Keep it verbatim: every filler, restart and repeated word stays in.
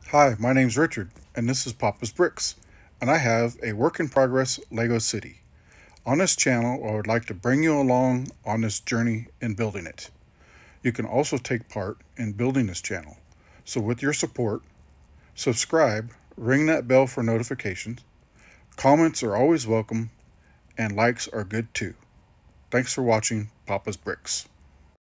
Hi, my name's Richard, and this is Papa's Bricks, and I have a work-in-progress Lego city. On this channel, I would like to bring you along on this journey in building it. You can also take part in building this channel. So with your support, subscribe, ring that bell for notifications, comments are always welcome, and likes are good too. Thanks for watching Papa's Bricks.